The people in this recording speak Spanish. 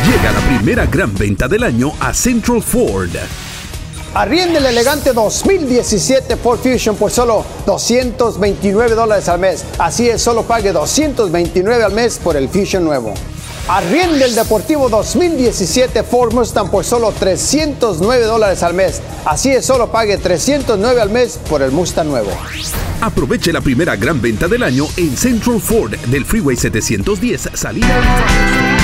Llega la primera gran venta del año a Central Ford. Arriende el elegante 2017 Ford Fusion por solo $229 al mes. Así es, solo pague $229 al mes por el Fusion nuevo. Arriende el deportivo 2017 Ford Mustang por solo $309 al mes. Así es, solo pague $309 al mes por el Mustang nuevo. Aproveche la primera gran venta del año en Central Ford del Freeway 710, salida